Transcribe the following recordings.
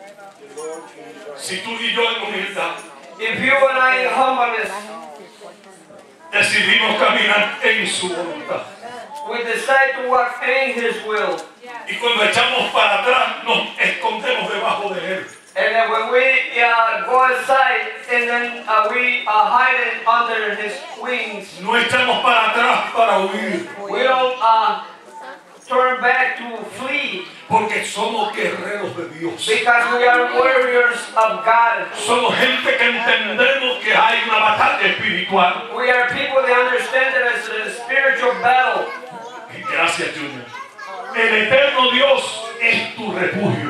Si tú y yo en humildad If you and I in humbleness, decidimos caminar en su voluntad, we decide to walk in His will. y cuando echamos para atrás nos escondemos debajo de Él, And then when we go aside and then we hide it under His wings, no echamos para atrás para huir, we don't turn back to flee porque somos guerreros de Dios. because we are warriors of God. Somos gente que entendemos que hay una batalla espiritual. We are people that understand that it's a spiritual battle. Y gracias, Junior. El eterno Dios es tu refugio.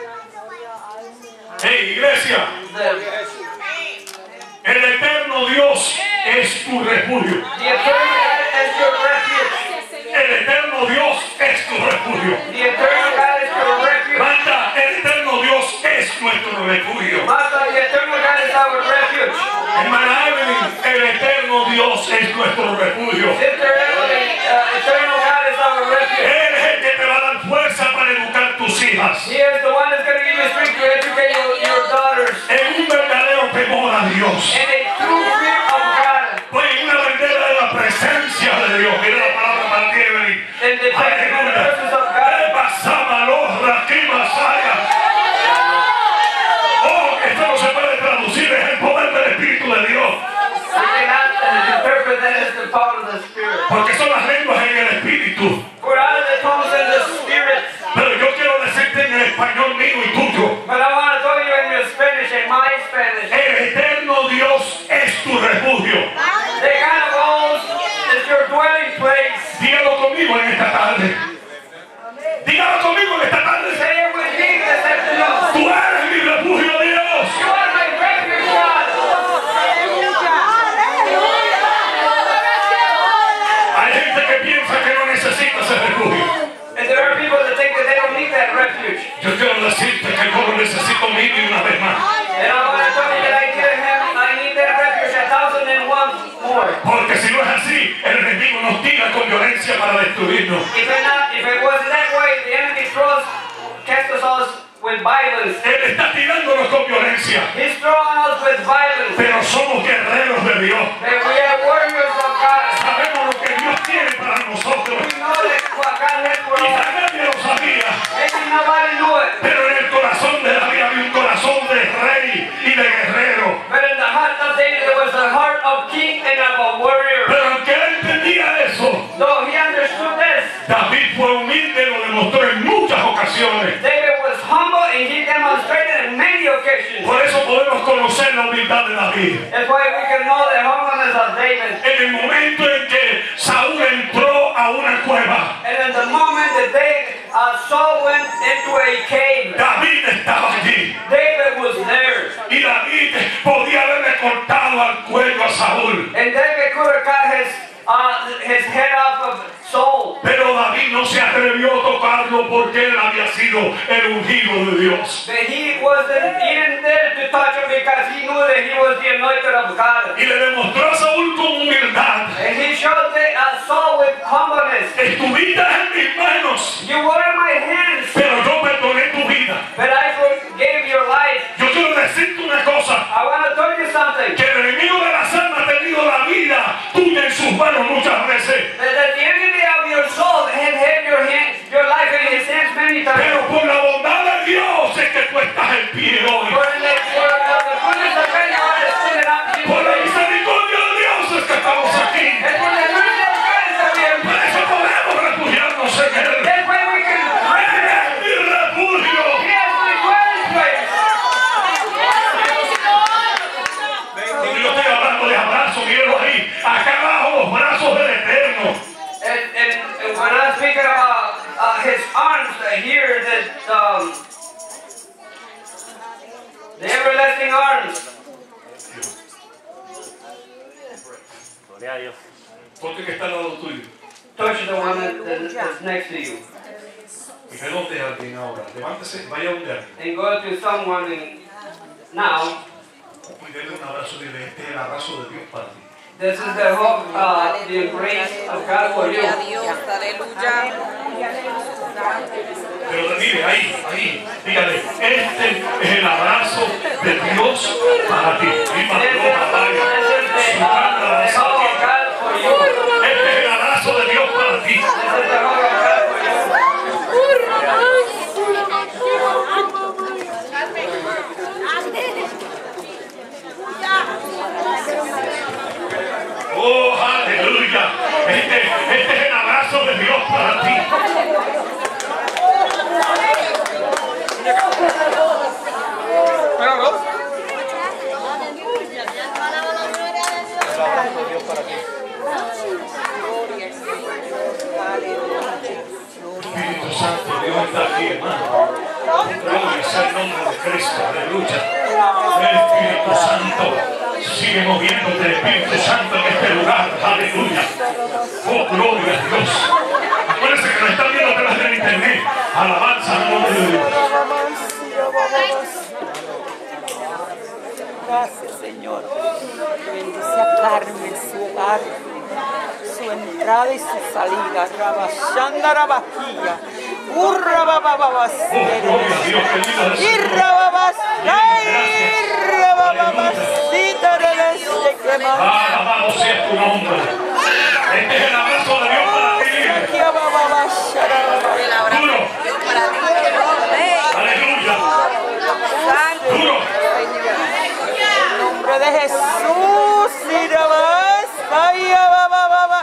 Hey, iglesia, el eterno Dios es tu refugio. The eternal God is your refuge. El eterno Dios es tu refugio. The eternal God is your refuge. Marta, el eterno Dios es nuestro refugio. Martha, the eternal God is our refuge. Hermana Evelyn, el eterno Dios es nuestro refugio. Sister Evelyn, eternal God is our refuge. Él es el que te va a dar fuerza para educar tus hijas. He is the one that's going to give you strength to educate your daughters. En un verdadero temor a Dios. And a true fear of God. Pues en una bandera de la presencia de Dios. Mira la palabra para ti, Evelyn. And the presence of God. Oh, esto no se puede traducir, es el poder del Espíritu de Dios. We cannot interpret that as the power of the Spirit. Porque son las lenguas en el Espíritu. For out of the tongues and the Spirit. Pero yo quiero decirte en el español mío y tuyo. But I want to tell you in your Spanish, in my Spanish. El eterno Dios es tu refugio. The God of all is your dwelling place. Dígalo conmigo en esta tarde. Dígalo conmigo en esta tarde. Say it with me this afternoon. Tú eres mi refugio, Dios. You are my refuge, God. Hay gente que piensa que no necesita ese refugio. And there are people that think that they don't need that refuge. Yo quiero decirte que yo lo necesito mil y una vez más. And I want to tell you that I need that refuge 1,001 more. Porque si no es así, el enemigo nos tira con violencia para destruirnos. If it was that way, the enemy casts us with violence. Él está tirándonos con violencia. He's throwing us with violence. Pero somos guerreros de Dios. And we are warriors of God. Sabemos lo que Dios tiene para nosotros. We know that what God has for Quizá us. nadie lo sabía. Maybe nobody knew it. Pero en el corazón de David había un corazón de rey y de guerrero. But in the heart of David, there was a heart of king and of a warrior. Pero aunque él entendía eso, Though he understood this, David fue humilde, lo demostró en muchas ocasiones. David was humble and he demonstrated in many occasions. Por eso podemos conocer la humildad de David. That's why we can know the humbleness of David. En el momento en que Saúl entró a una cueva, And in the moment that Saul went into a cave, David estaba allí. David was there. Y David podía haberle cortado al cuello a Saúl. And David could have cut his head off of Saul. Pero David no se atrevió a tocarlo porque él había sido el ungido de Dios. But he didn't dare to touch him because he knew that he was the anointed of God. Y le demostró a Saúl con humildad. And he showed Saul with humbleness. Estuviste en mis manos, You were in my hands, pero yo perdoné tu vida. but I forgave your life. Yo quiero decirte una cosa, I want to tell you something. que el enemigo de las almas ha tenido la vida tuya en sus manos muchas veces. That the enemy of your soul had your life in his hands many times. Pero por la bondad de Dios es que tú estás en pie hoy. For the goodness of God, you are standing up to Por la you. misericordia de Dios es que estamos aquí. And for the mercy of God is that we are. Por eso podemos refugiarnos en Él. That's why we can. Él es mi refugio. He is my dwelling place. Y yo estoy hablando de abrazos, míralo ahí. Acá abajo los brazos del Eterno. And when I'm speaking about his arms here, the everlasting arms. Gloria a Dios. Porque que está al lado tuyo. Touch the one that's next to you. Y ve donde alguien ahora. Levántese, vaya donde alguien. And go to someone now. Y denle un abrazo y dile, este es el abrazo de Dios para ti. This is the hope, the embrace of God for you. Gloria a Dios, aleluya. Pero mire, ahí, dígale, este Este es el abrazo de Dios para ti. Y para Dios, este es el abrazo de Dios para ti. Oh, aleluya. Este es el abrazo de Dios para ti. Espíritu Santo, Dios está aquí, hermano. Gloria sea el nombre de Cristo, aleluya. El Espíritu Santo sigue moviéndote, Espíritu Santo, en este lugar, aleluya. Oh, gloria a Dios. Acuérdense que nos están viendo a través del internet. Alabanza al nombre de Dios. Gracias, Señor. Bendice a Carmen, su hogar, su entrada y su salida. Rabashanda Rabajía. Urra bababas. Irra babas. Irra babasita de leche que más. Alabado sea tu nombre. Este es el abrazo de Dios para ti. Duro. Aleluya. Duro. En nombre de Jesús, irra babas. Ay, babababa.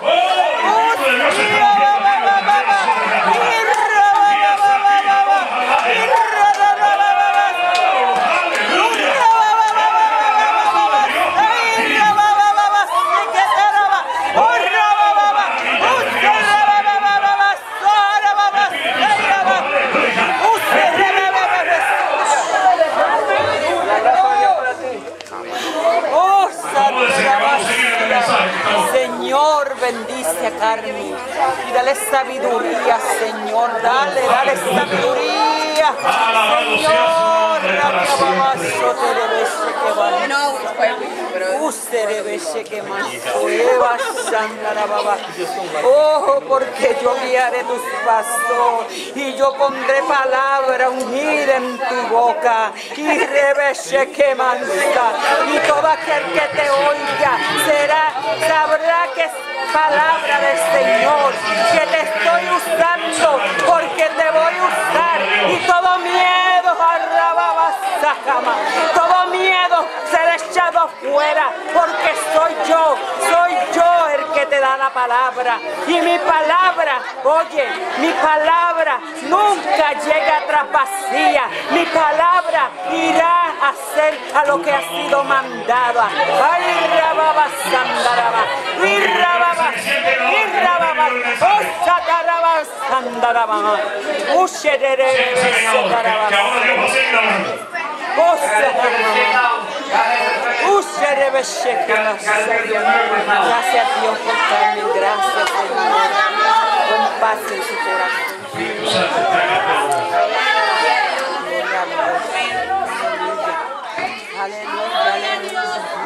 Señor, bendice a Carmen y dale sabiduría, Señor, dale sabiduría, Señor, oh, porque yo guiaré tus pasos y yo pondré palabra ungida en tu boca y rebeche que mansa, y todo aquel que te oiga sabrá que es palabra del Señor, que te estoy usando porque te voy a usar, y todo miedo, todo miedo será echado fuera, porque soy yo el que te da la palabra, y mi palabra, oye, mi palabra nunca llega atrás vacía, mi palabra irá a hacer a lo que ha sido mandada. Ay, rababa, sandaraba, y rababa, oh, sataraba, sandaraba, usherere, sataraba, que ahora Dios va a seguir hablando. oh, sataraba, usherebe, shekemas. Gracias a Dios por Carmen, gracias, Señor, con paz en su corazón. Espíritu Santo está en este lugar. Aleluya, aleluya.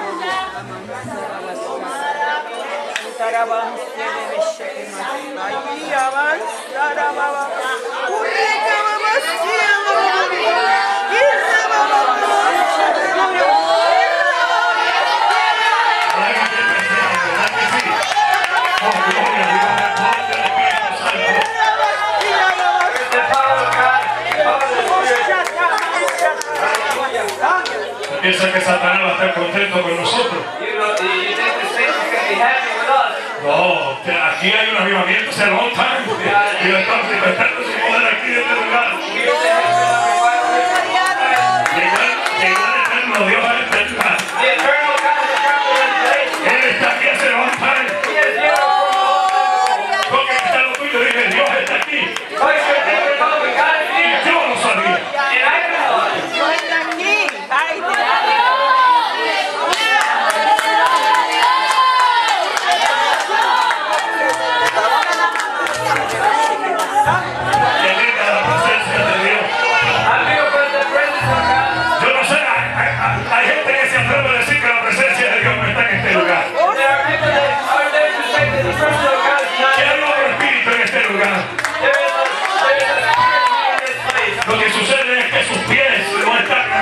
Piensa que Satanás va a estar contento con nosotros. No, aquí hay un avivamiento, se lo están. Y lo están manifestando su poder aquí en este lugar. Llegar eterno, Dios a este lugar. Él está aquí, se lo están. Porque está lo tuyo, dije, Dios está aquí. Y yo lo sabía.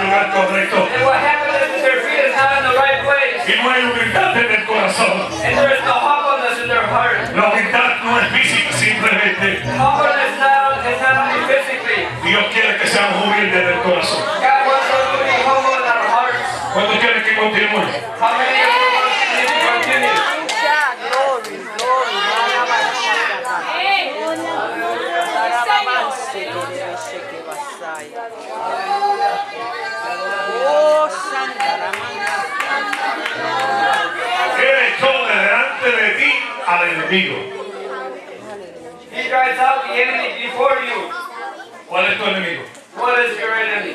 lugar correcto. And what happens is their feet is not in the right place. Y no hay humildad en el corazón. And there is no humbleness in their heart. La humildad no es física simplemente. Humbleness is not only physically. Dios quiere que seamos humildes en el corazón. God wants us to be humble in our hearts. ¿Cuántos quieren que continúe? How many of you want to continue? Glory, glory. Oh, Santa la Él echó de delante de ti al enemigo. He drives out the enemy before you. ¿Cuál es tu enemigo? What is your enemy?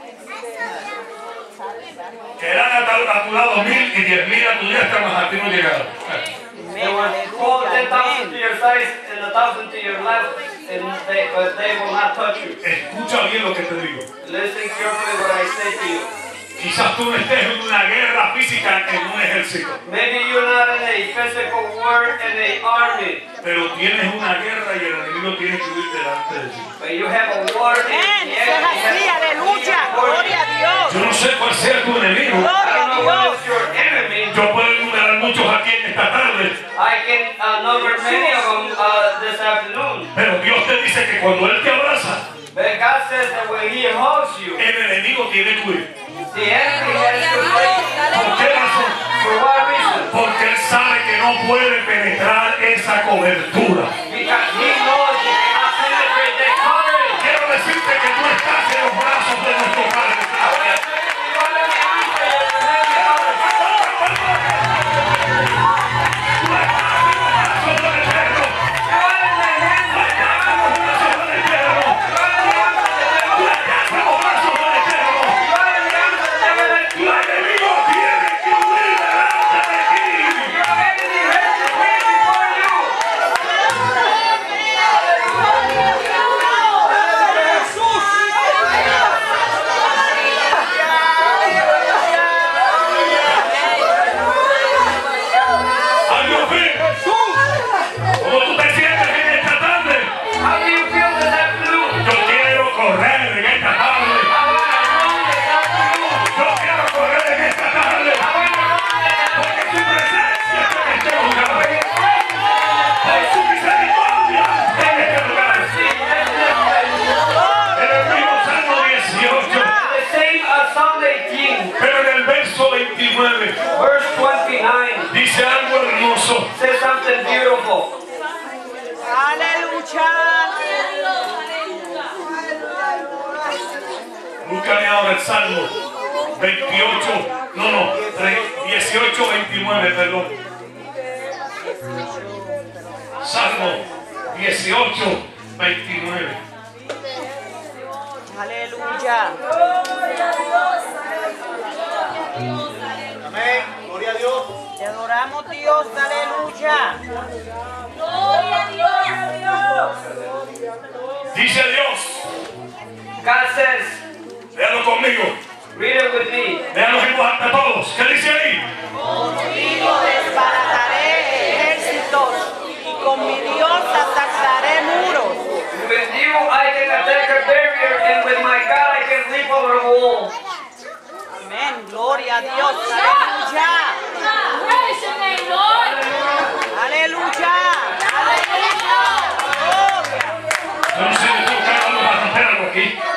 Quedarán a tu lado 1000 y 10.000 a tu diestra, mas a ti no llegarán. They will fall 10,000 to your side and 1,000 to your left, but they will not touch you. Escucha bien lo que te digo. Listen carefully what I say to you. Quizás tú no estés en una guerra física en un ejército, Maybe you're not in a physical war in an army, pero tienes una guerra y el enemigo tiene que huir delante de ti. but you have a war in Amén. the Eso es así, aleluya. Gloria a Dios. Yo no sé cuál sea tu enemigo. I Gloria don't a know what Dios. is your enemy. Yo puedo enumerar muchos aquí en esta tarde, I can number many of them this afternoon. pero Dios te dice que cuando Él te abraza, But God says that when He hugs you, el enemigo tiene que huir. the enemy has to flee. ¿Por qué razón? For what reason? Porque Él sabe que no puede penetrar esa cobertura. Because He knows you cannot penetrate that covering. Quiero decirte que tú estás en los brazos de nuestro Padre. Verse 29 dice algo hermoso. says something beautiful. Aleluya. Búscame ahora el Salmo 28, 18, 29, perdón. Salmo 18, 29. Aleluya. Amén. Gloria a Dios. Te adoramos, Dios. Aleluya. Dice Dios, God says, léalo conmigo, read it with me. léalo en voz alta todos. ¿Qué dice ahí? Contigo desbarataré ejércitos y con mi Dios asaltaré muros. With you I can attack a barrier, and with my God I can leap over a wall. Amén. Gloria a Dios. Aleluya. Praise your name, Lord. Aleluya. Aleluya. Gloria. Yo no sé de tú, cada uno va a romper algo aquí.